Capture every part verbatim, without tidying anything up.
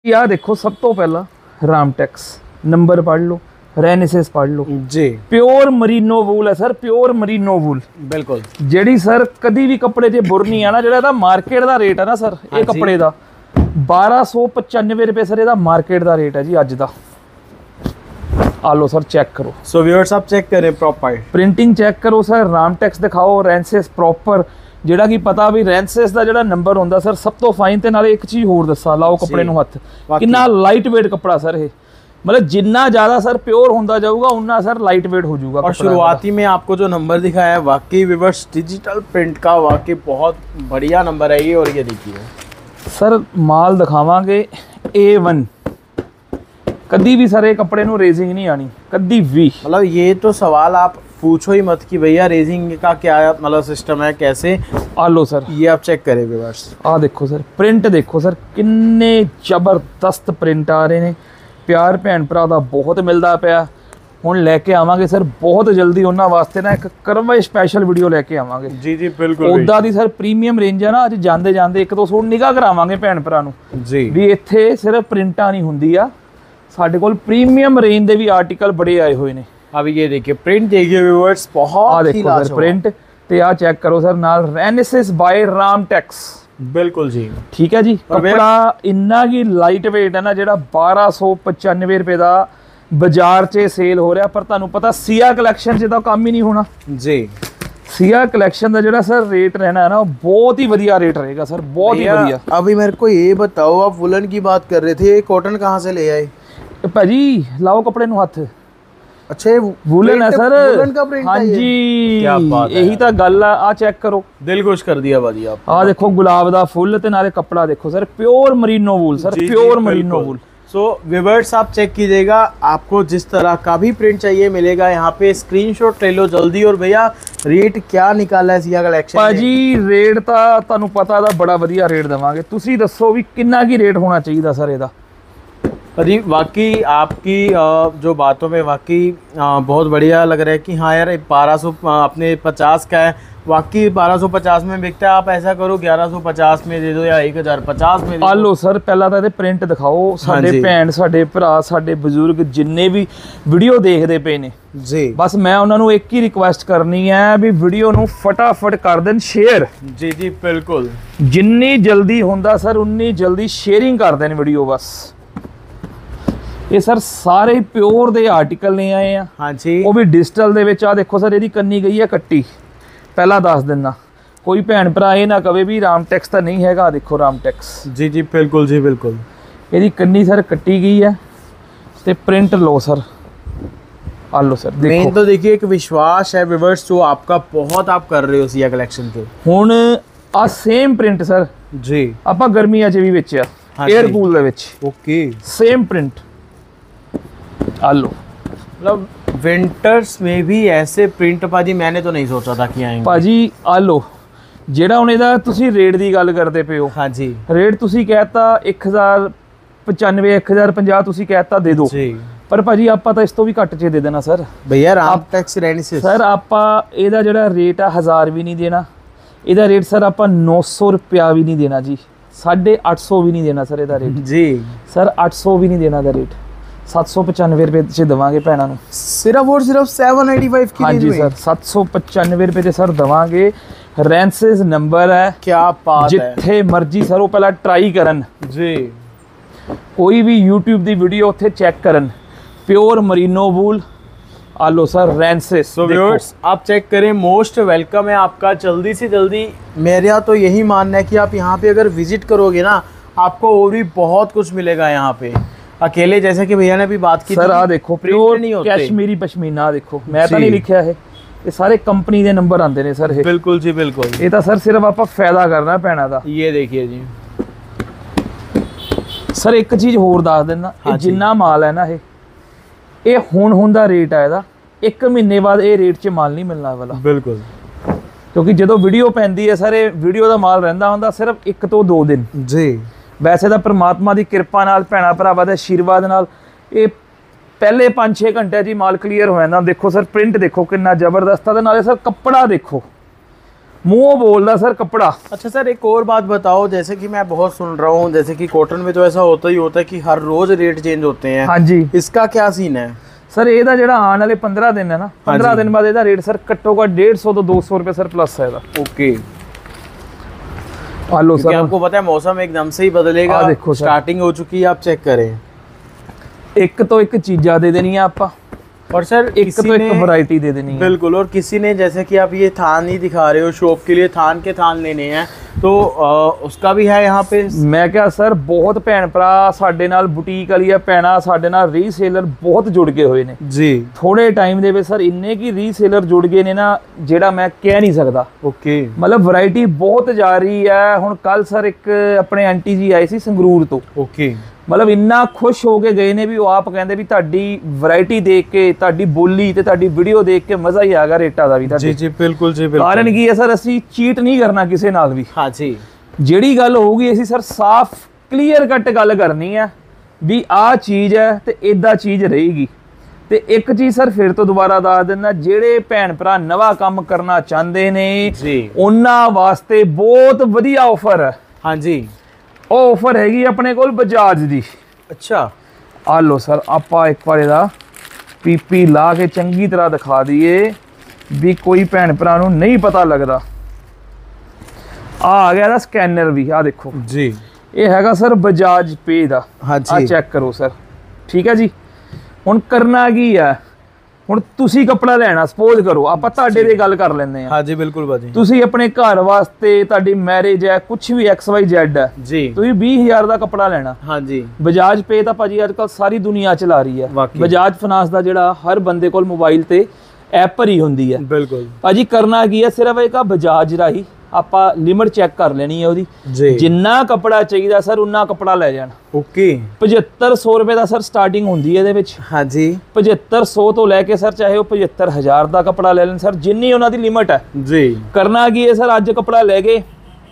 यार देखो सब तो पहला रामटेक्स नंबर पढ़ लो, रेनेसिस पढ़ लो जी। प्योर मरीनो वूल है सर, प्योर मरीनो वूल बिल्कुल ਜਿਹੜੀ ਸਰ ਕਦੀ ਵੀ ਕੱਪੜੇ 'ਚ ਬੁਰ ਨਹੀਂ ਆਣਾ। ਜਿਹੜਾ ਇਹਦਾ ਮਾਰਕੀਟ ਦਾ ਰੇਟ ਹੈ ਨਾ ਸਰ, ਇਹ ਕੱਪੜੇ ਦਾ ਬਾਰਾਂ ਸੌ ਪਚਾਨਵੇਂ ਰੁਪਏ ਸਰ ਇਹਦਾ ਮਾਰਕੀਟ ਦਾ ਰੇਟ ਹੈ ਜੀ ਅੱਜ ਦਾ। ਆ ਲੋ ਸਰ ਚੈੱਕ ਕਰੋ। सो व्यूअर्स आप चेक करें प्रॉपर ਪ੍ਰਿੰਟਿੰਗ ਚੈੱਕ ਕਰੋ ਸਰ, ਰਾਮਟੈਕਸ ਦਿਖਾਓ, ਰੈਂਸਿਸ ਪ੍ਰੋਪਰ ਜਿਹੜਾ ਕਿ ਪਤਾ ਵੀ ਰੈਂਸਿਸ ਦਾ ਜਿਹੜਾ ਨੰਬਰ ਹੁੰਦਾ ਸਰ ਸਭ ਤੋਂ ਫਾਈਨ। ਤੇ ਨਾਲੇ ਇੱਕ ਚੀਜ਼ ਹੋਰ ਦੱਸਾਂ, ਲਾਓ ਕੱਪੜੇ ਨੂੰ ਹੱਥ, ਕਿੰਨਾ ਲਾਈਟ ਵੇਟ ਕੱਪੜਾ ਸਰ ਇਹ, मतलब जितना ज्यादा सर प्योर होता जाऊगा उतना सर लाइट वेट हो जाऊगा। और शुरुआती में आपको जो नंबर दिखाया है वाकई व्यूअर्स डिजिटल प्रिंट का वाकई बहुत बढ़िया नंबर है ये। और ये देखिए सर माल दिखावांगे ए वन, कभी भी सर ये कपड़े नु रेजिंग नहीं आनी कभी भी। मतलब ये तो सवाल आप पूछो ही मत कि भैया रेजिंग का क्या मतलब सिस्टम है कैसे। आ लो सर ये आप चेक करें व्यूअर्स, आ देखो सर प्रिंट देखो सर किन्ने जबरदस्त प्रिंट आ रहे हैं। प्यार भैन भरा दा बहुत मिलता पाया। हुण लैके आवांगे सर बहुत जल्दी उन्हां वास्ते ना एक करवे स्पैशल वीडियो लैके आवांगे। जी जी बिल्कुल। उदा दी सर प्रीमियम रेंज है ना, अज जांदे जांदे एक दो सूट निगाह करावांगे भैन भरा नूं जी भी इत्थे सिर्फ प्रिंटां नहीं हुंदी आ, साडे कोल प्रीमियम रेंज दे भी आर्टिकल बड़े आए हुए ने। अब ये देखिए प्रिंट देखिए व्यूअर्स बहुत आ देखो सर प्रिंट ते आ चेक करो सर नाल रेनेसिस बाय रामटेक्स। बिल्कुल जी ठीक है जी। कपड़ा इन्ना की लाइट वेट है ना, जेड़ा बारह सौ पचानवे रुपए का बाजार च सेल हो रहा, पर तुहानू पता सिया कलैक्शन च तो काम ही नहीं होना जी। सिया कलैक्शन का जेड़ा सर रेट रहना है ना बहुत ही बढ़िया रेट रहेगा सर, बहुत ही बढ़िया। अभी मेरे को ये बताओ, आप वुलन की बात कर रहे थे, कॉटन कहाँ से ले आए? भाजी लाओ कपड़े नू हथ। अच्छा वुलन है सर, वुलन का प्रिंट हाँ है जी, क्या बात है, यही तो गल है। आ चेक करो, दिल खुश कर दिया भाजी आप। आ देखो गुलाब दा फुल ते नाले कपड़ा देखो sir, pure merino wool sir, pure merino wool. So viewers आप चेक कीजिएगा, आपको जिस तरह का भी प्रिंट चाहिए मिलेगा यहाँ पे। स्क्रीनशॉट ले लो जल्दी। और भैया रेट क्या निकाला है सिया कलेक्शन भाजी? रेट तो तुहानू पता दा बड़ा वधिया रेट देवांगे। तुसी दसो भी कितना की रेट होना चाहिए सर इहदा? अरे वाकई आपकी जो बातों में वाकई बहुत बढ़िया लग रहा है कि हाँ यार बारह सौ अपने पचास का है, वाकई बारह सौ पचास में बिकता है। आप ऐसा करो ग्यारह सौ पचास में दे दो या एक हज़ार पचास में दे दो। आ लो सर पहला तो प्रिंट दिखाओ, साडे भैन साडे भरा साडे बजुर्ग जिन्ने भी वीडियो देखते पे ने जी, बस मैं उन्होंने एक ही रिक्वेस्ट करनी है भी वीडियो नू फटाफट कर देन शेयर। जी जी बिल्कुल, जिन्नी जल्दी होंदा सर उन्नी जल्दी शेयरिंग कर देन वीडियो बस। ये सर सारे प्योर दे आर्टिकल नहीं आए हैं। हाँ जी, वो भी डिजिटल दे विच। आ देखो सर इहदी कन्नी गई है कट्टी, पहला दस दिना कोई भैन भरा ये ना कवे भी रामटेक्स तो नहीं हैगा। देखो रामटेक्स जी जी बिल्कुल जी बिल्कुल। इहदी कन्नी सर कट्टी गई है ते प्रिंट लो सर, आ लो सर देखो। मेन तो देखिए एक विश्वास है व्यूअर्स जो आपका बहुत आप कर रहे हो सिया कलेक्शन के। हुण आ सेम प्रिंट सर जी आपां गर्मियां च भी बेचिया एयर कूल दे विच। ओके सेम प्रिंट आ लो। मतलब विंटर्स में भी ऐसे प्रिंट भाजी मैंने तो नहीं सोचा था कि आएंगे भाजी। आ लो ਜਿਹੜਾ ਹੁਣ ਇਹਦਾ ਤੁਸੀਂ ਰੇਟ ਦੀ ਗੱਲ ਕਰਦੇ ਪਏ ਹੋ। ਹਾਂਜੀ ਰੇਟ ਤੁਸੀਂ ਕਹਿਤਾ ਇੱਕ ਹਜ਼ਾਰ ਪਚਾਨਵੇਂ ਇੱਕ ਹਜ਼ਾਰ ਪੰਜਾਹ ਤੁਸੀਂ ਕਹਿਤਾ ਦੇ ਦਿਓ ਜੀ, ਪਰ ਭਾਜੀ ਆਪਾਂ ਤਾਂ ਇਸ ਤੋਂ ਵੀ ਘੱਟ 'ਚ ਦੇ ਦੇਣਾ ਸਰ। ਭਈਆ ਰਾਮਟੈਕਸ ਰੈਨਿਸਿਸ ਸਰ ਆਪਾਂ ਇਹਦਾ ਜਿਹੜਾ ਰੇਟ ਆ ਹਜ਼ਾਰ ਵੀ ਨਹੀਂ ਦੇਣਾ, ਇਹਦਾ ਰੇਟ ਸਰ ਆਪਾਂ ਨੌ ਸੌ ਰੁਪਿਆ ਵੀ ਨਹੀਂ ਦੇਣਾ ਜੀ, ਸਾਢੇ ਅੱਠ ਸੌ ਵੀ ਨਹੀਂ ਦੇਣਾ ਸਰ ਇਹਦਾ ਰੇਟ ਜੀ ਸਰ, ਅੱਠ ਸੌ ਵੀ ਨਹੀਂ ਦੇਣਾ ਦਾ ਰੇਟ, सत्त सौ पचानवे रुपए से देवांगे भैनों नूं सिर्फ और सिर्फ सैवन एटी फाइव की। हाँ जी सर सत्त सौ पचानवे रुपए से सर देवांगे। रेंसिस नंबर है, क्या बात है, जिथे मर्जी सर वो पहला ट्राई करन जी, कोई भी यूट्यूब दी वीडियो उत्थे चेक करन, प्योर मरीनो वूल। आ लो सर रेंसिस। सो व्यूअर्स आप चेक करें, मोस्ट वेलकम है आपका। जल्दी से जल्दी मेरा तो यही मानना है कि आप यहाँ पे अगर विजिट करोगे ना आपको और भी बहुत कुछ मिलेगा यहाँ पे। अकेले जैसे कि भैया ने भी बात की सर, आ देखो प्योर कश्मीरी पश्मीना देखो, मैं तो नहीं लिखा है, ये सारे कंपनी के नंबर आते हैं सर। बिल्कुल जी बिल्कुल, ये तो सर सिर्फ आप फायदा करना पैना था। ये देखिए जी सर एक चीज़ होर दस देना, हाँ जिन्ना माल है ना ये हुण हुण दा रेट है इहदा, एक महीने बाद ये रेट च माल नहीं मिलना वाला। बिल्कुल, क्योंकि जो वीडियो पैंदी है सर ये वीडियो का माल रहिंदा हुंदा सिर्फ एक तो दो दिन जी। वैसे तो परमात्मा की कृपा नाल भैणा भरावां दे आशीर्वाद नाल ये पहले पाँच छे घंटे जी माल क्लीयर हो जाता। देखो सर प्रिंट देखो कितना जबरदस्त है, नाले सर कपड़ा देखो मुंह बोलता सर कपड़ा। अच्छा सर, एक और बात बताओ, जैसे कि मैं बहुत सुन रहा हूँ, जैसे कि कॉटन में तो ऐसा होता ही होता है कि हर रोज रेट चेंज होते हैं। हाँ जी, इसका क्या सीन है सर? ਇਹਦਾ ਜਿਹੜਾ ਆਉਣ ਵਾਲੇ पंद्रह दिन है ना, पंद्रह दिन बाद ਇਹਦਾ रेट सर ਘੱਟੋ ਘੱਟ डेढ़ सौ तो दो सौ रुपए सर प्लस है ਇਹਦਾ। ओके, आ लो सर, आपको पता है मौसम एकदम से ही बदलेगा। देखो स्टार्टिंग हो चुकी है, आप चेक करें। एक तो एक चीज़ा दे देनी है आपा, और सर एक तो एक वैरायटी दे देनी है। बिल्कुल। और किसी ने, जैसे कि आप ये थान ही दिखा रहे हो शॉप के लिए, थान के थान लेने हैं तो आ, उसका भी है यहाँ पे। मैं क्या सर, बहुत भैन भरा साडे नाल बुटीक वाली भैना साडे नाल रीसेलर बहुत जुड़ गए हुए ने जी। थोड़े टाइम दे विच सर इन्ने की रीसेलर जुड़ गए ने ना, जेड़ा मैं कह नहीं सकदा। ओके, मतलब वैरायटी बहुत जा रही है। हुण कल सर एक अपने आंटी जी आए सी संगरूर तो। ओके, मतलब इन्ना खुश हो के गए ने भी, वो आप कहते भी तुहाडी वैरायटी देख के, तुहाडी बोली ते तुहाडी वीडियो देख के मजा ही आ गया रेटा दा भी। जी जी बिल्कुल जी बिल्कुल। कारण की है सर, असीं चीट नहीं करना किसी नाल भी। हाँ जी, ਜਿਹੜੀ ਗੱਲ ਹੋਊਗੀ ਅਸੀਂ ਸਰ ਸਾਫ਼ ਕਲੀਅਰ ਕੱਟ ਗੱਲ ਕਰਨੀ ਹੈ ਵੀ ਆਹ ਚੀਜ਼ ਹੈ ਤੇ ਇਦਾਂ ਚੀਜ਼ ਰਹੇਗੀ। ਤੇ ਇੱਕ ਚੀਜ਼ ਸਰ ਫਿਰ ਤੋਂ ਦੁਬਾਰਾ ਦੱਸ ਦਿੰਦਾ, ਜਿਹੜੇ ਭੈਣ ਭਰਾ ਨਵਾਂ ਕੰਮ ਕਰਨਾ ਚਾਹੁੰਦੇ ਨੇ ਜੀ, ਉਹਨਾਂ ਵਾਸਤੇ ਬਹੁਤ ਵਧੀਆ ਆਫਰ ਹੈ। ਹਾਂਜੀ, ਉਹ ਆਫਰ ਹੈਗੀ ਆਪਣੇ ਕੋਲ ਬਜਾਜ ਦੀ। ਅੱਛਾ, ਆ ਲਓ ਸਰ, ਆਪਾਂ ਇੱਕ ਵਾਰ ਇਹਦਾ ਪੀਪੀ ਲਾ ਕੇ ਚੰਗੀ ਤਰ੍ਹਾਂ ਦਿਖਾ ਦਈਏ ਵੀ ਕੋਈ ਭੈਣ ਭਰਾ ਨੂੰ ਨਹੀਂ ਪਤਾ ਲੱਗਦਾ। आ गया स्कैनर भी, आ देखो जी, ये हैगा सर बजाज पे दा। हाँ जी, आ चेक करो सर, ठीक है जी। हुण करना की है, हुण तुसी कपड़ा लेना, सपोज करो आप तुहाडे दे गल कर लैंदे आ। हाँ जी बिल्कुल भाजी। तुसी अपने घर वास्ते, तुहाडी मैरिज है, कुछ भी एक्स वाई जेड है जी, तुसी बीस हज़ार दा कपड़ा लेना। हाँ जी, बजाज पे तां भाजी अजकल सारी दुनिया चला रही है। बजाज फाइनेंस दा जिहड़ा हर बंदे कोल मोबाइल ते ऐप भरी हुंदी है। बिल्कुल भाजी, करना की है, सिर्फ एक बजाज राही ਆਪਾਂ ਲਿਮਟ ਚੈੱਕ ਕਰ ਲੈਣੀ ਹੈ ਉਹਦੀ। ਜਿੰਨਾ ਕਪੜਾ ਚਾਹੀਦਾ ਸਰ ਉਨਾ ਕਪੜਾ ਲੈ ਜਾਣ। ਓਕੇ, ਪਝੱਤਰ ਸੌ ਰੁਪਏ ਦਾ ਸਰ ਸਟਾਰਟਿੰਗ ਹੁੰਦੀ ਹੈ ਇਹਦੇ ਵਿੱਚ। ਹਾਂਜੀ, ਪਝੱਤਰ ਸੌ ਤੋਂ ਲੈ ਕੇ ਸਰ ਚਾਹੇ ਉਹ ਪਝੱਤਰ ਹਜ਼ਾਰ ਦਾ ਕਪੜਾ ਲੈ ਲੈਣ ਸਰ, ਜਿੰਨੀ ਉਹਨਾਂ ਦੀ ਲਿਮਟ ਹੈ ਜੀ। ਕਰਨਾ ਕੀ ਹੈ ਸਰ, ਅੱਜ ਕਪੜਾ ਲੈ ਗਏ,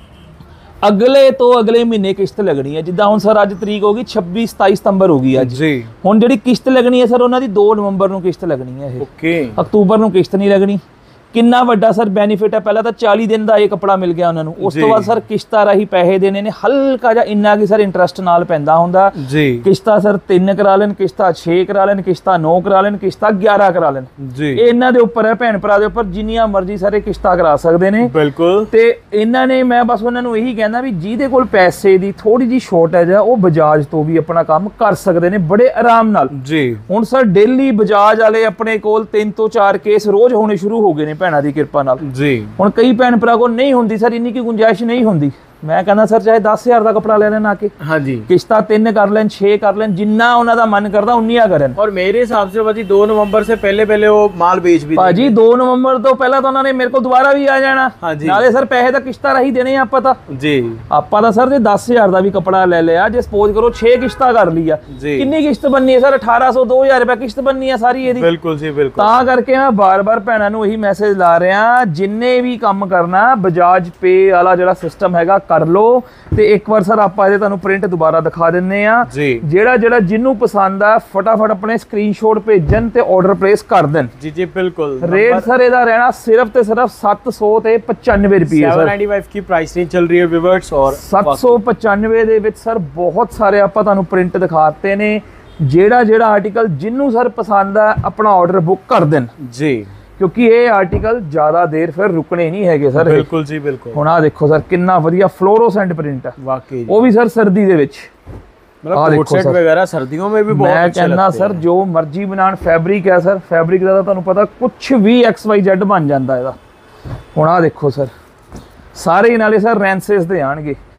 ਅਗਲੇ ਤੋਂ ਅਗਲੇ ਮਹੀਨੇ ਕਿਸ਼ਤ ਲੱਗਣੀ ਹੈ। ਜਿੱਦਾਂ ਹੁਣ ਸਰ ਅੱਜ ਤਰੀਕ ਹੋ ਗਈ ਛੱਬੀ ਸਤਾਈ ਸਤੰਬਰ ਹੋ ਗਈ ਅੱਜ ਜੀ। ਹੁਣ ਜਿਹੜੀ ਕਿਸ਼ਤ ਲੱਗਣੀ ਹੈ ਸਰ ਉਹਨਾਂ ਦੀ ਦੋ ਨਵੰਬਰ ਨੂੰ ਕਿਸ਼ਤ ਲੱਗਣੀ ਹੈ ਇਹ। ਓਕੇ, ਅਕਤੂਬਰ ਨੂੰ ਕਿਸ਼ਤ ਨਹੀਂ ਲੱਗਣੀ। ਕਿੰਨਾ ਵੱਡਾ ਸਰ ਬੈਨੀਫਿਟ ਹੈ, ਪਹਿਲਾਂ ਤਾਂ ਚਾਲੀ ਦਿਨ ਦਾ ਇਹ ਕੱਪੜਾ ਮਿਲ ਗਿਆ ਉਹਨਾਂ ਨੂੰ, ਉਸ ਤੋਂ ਬਾਅਦ ਸਰ ਕਿਸ਼ਤਾਂ ਰਾਹੀਂ ਪੈਸੇ ਦੇਣੇ ਨੇ, ਹਲਕਾ ਜਿਹਾ ਇੰਨਾ ਕਿ ਸਰ ਇੰਟਰਸਟ ਨਾਲ ਪੈਂਦਾ ਹੁੰਦਾ ਜੀ। ਕਿਸ਼ਤਾਂ ਸਰ ਤਿੰਨ ਕਰਾ ਲੈਣ, ਕਿਸ਼ਤਾਂ ਛੇ ਕਰਾ ਲੈਣ, ਕਿਸ਼ਤਾਂ ਨੌ ਕਰਾ ਲੈਣ, ਕਿਸ਼ਤਾਂ ਗਿਆਰਾਂ ਕਰਾ ਲੈਣ ਜੀ। ਇਹ ਇਹਨਾਂ ਦੇ ਉੱਪਰ ਹੈ, ਭੈਣ ਭਰਾ ਦੇ ਉੱਪਰ, ਜਿੰਨੀਆਂ ਮਰਜ਼ੀ ਸਾਰੇ ਕਿਸ਼ਤਾਂ ਕਰਾ ਸਕਦੇ ਨੇ। ਬਿਲਕੁਲ। ਤੇ ਇਹਨਾਂ ਨੇ, ਮੈਂ ਬਸ ਉਹਨਾਂ ਨੂੰ ਇਹੀ ਕਹਿੰਦਾ ਵੀ ਜਿਹਦੇ ਕੋਲ ਪੈਸੇ ਦੀ ਥੋੜੀ ਜਿਹੀ ਸ਼ਾਰਟੇਜ ਹੈ ਉਹ ਬਜਾਜ ਤੋਂ ਵੀ ਆਪਣਾ ਕੰਮ ਕਰ ਸਕਦੇ ਨੇ ਬੜੇ ਆਰਾਮ ਨਾਲ ਜੀ। ਹੁਣ ਸਰ ਡੇਲੀ ਬਜਾਜ ਵਾਲੇ ਆਪਣੇ ਕੋਲ ਤਿੰਨ ਤੋਂ ਚਾਰ ਕੇਸ ਰੋਜ਼ ਹੋਣੇ ਸ਼ੁਰੂ ਹੋ ਗਏ ਨੇ ਭੈਣਾਂ ਦੀ ਕਿਰਪਾ ਨਾਲ जी। ਹੁਣ ਕਈ ਭੈਣ ਭਰਾ ਕੋਲ ਨਹੀਂ ਹੁੰਦੀ ਸਰ, ਇੰਨੀ ਕੀ ਗੁੰਜਾਇਸ਼ ਨਹੀਂ ਹੁੰਦੀ। ਮੈਂ ਕਹਿੰਦਾ ਸਰ ਚਾਹੇ दस हज़ार ਦਾ ਕਪੜਾ ਲੈ ਲੈਣ ਆ ਕੇ। हाँ जी, ਕਿਸ਼ਤਾਂ ਤਿੰਨ ਕਰ ਲੈਣ, ਛੇ ਕਰ ਲੈਣ, ਜਿੰਨਾ ਉਹਨਾਂ ਦਾ ਮਨ ਕਰਦਾ ਉਨੀਆਂ ਕਰਨ। और मेरे हिसाब से भाजी दो नवंबर से पहले पहले वो माल बेच भी ਭਾਜੀ दो ਨਵੰਬਰ ਤੋਂ ਪਹਿਲਾਂ ਤਾਂ ਉਹਨਾਂ ਨੇ ਮੇਰੇ ਕੋਲ ਦੁਬਾਰਾ ਵੀ ਆ ਜਾਣਾ। हाँ जी, ਨਾਲੇ ਸਰ ਪੈਸੇ ਤਾਂ ਕਿਸ਼ਤਾਂ ਰਾਹੀਂ ਦੇਣੇ ਆ ਆਪਾਂ ਤਾਂ जी। ਆਪਾਂ ਤਾਂ ਸਰ ਜੇ दस हज़ार ਦਾ ਵੀ ਕਪੜਾ ਲੈ ਲਿਆ, ਜੇ ਸਪੋਜ਼ ਕਰੋ ਛੇ ਕਿਸ਼ਤਾਂ ਕਰ ਲਈ ਆ, ਕਿੰਨੀ ਕਿਸ਼ਤ ਬਣਨੀ ਹੈ ਸਰ? अठारह सौ दो हज़ार ਰੁਪਏ ਕਿਸ਼ਤ ਬਣਨੀ ਹੈ ਸਾਰੀ ਇਹਦੀ। ਬਿਲਕੁਲ ਜੀ ਬਿਲਕੁਲ। ਤਾਂ ਕਰਕੇ ਮੈਂ ਬਾਰ-ਬਾਰ ਭੈਣਾਂ ਨੂੰ ਇਹੀ ਮੈਸੇਜ ਲਾ ਰਿਹਾ, ਜਿੰਨੇ ਵੀ ਕੰਮ ਕਰਨਾ ਬਜਾਜ ਪੇ ਵਾਲਾ ਜਿਹੜਾ ਸਿਸਟਮ ਹੈਗਾ ਕਰ ਲਓ। ਤੇ ਇੱਕ ਵਾਰ ਸਰ ਆਪਾਂ ਇਹਦੇ ਤੁਹਾਨੂੰ ਪ੍ਰਿੰਟ ਦੁਬਾਰਾ ਦਿਖਾ ਦਿੰਨੇ ਆ। ਜਿਹੜਾ ਜਿਹੜਾ ਜਿਹਨੂੰ ਪਸੰਦ ਆ ਫਟਾਫਟ ਆਪਣੇ ਸਕਰੀਨਸ਼ਾਟ ਭੇਜਣ ਤੇ ਆਰਡਰ ਪਲੇਸ ਕਰ ਦੇਣ। ਜੀ ਜੀ ਬਿਲਕੁਲ। ਰੇਟ ਸਰ ਇਹਦਾ ਰਹਿਣਾ ਸਿਰਫ ਤੇ ਸਿਰਫ ਸੱਤ ਸੌ ਤੇ ਪਚਾਨਵੇਂ ਰੁਪਏ ਸਰ। सात सौ पचानवे की प्राइस रेंज चल रही है व्यूअर्स। और ਸੱਤ ਸੌ ਪਚਾਨਵੇਂ ਦੇ ਵਿੱਚ ਸਰ ਬਹੁਤ ਸਾਰੇ ਆਪਾਂ ਤੁਹਾਨੂੰ ਪ੍ਰਿੰਟ ਦਿਖਾਤੇ ਨੇ। ਜਿਹੜਾ ਜਿਹੜਾ ਆਰਟੀਕਲ ਜਿਹਨੂੰ ਸਰ ਪਸੰਦ ਆ ਆਪਣਾ ਆਰਡਰ ਬੁੱਕ ਕਰ ਦੇਣ ਜੀ, ਕਿਉਂਕਿ ਇਹ ਆਰਟੀਕਲ ਜ਼ਿਆਦਾ ਦੇਰ ਫਿਰ ਰੁਕਣੇ ਨਹੀਂ ਹੈਗੇ ਸਰ। ਬਿਲਕੁਲ ਜੀ ਬਿਲकुल। ਹੁਣ ਆ ਦੇਖੋ ਸਰ ਕਿੰਨਾ ਵਧੀਆ ਫਲੋਰੋਸੈਂਟ ਪ੍ਰਿੰਟ ਹੈ ਵਾਕਈ, ਉਹ ਵੀ ਸਰ ਸਰਦੀ ਦੇ ਵਿੱਚ। मतलब कोट सेट वगैरह सर्दियों में भी बहुत मैं कहना सर जो मर्जी बनान, फैब्रिक है सर, फैब्रिक का ਤੁਹਾਨੂੰ ਪਤਾ ਕੁਝ ਵੀ एक्स वाई जेड ਬਣ ਜਾਂਦਾ ਇਹਦਾ। ਹੁਣ ਆ ਦੇਖੋ ਸਰ ਸਾਰੇ ਨਾਲੇ ਸਰ ਰੈਂਸੇਸ ਦੇ ਆਣਗੇ।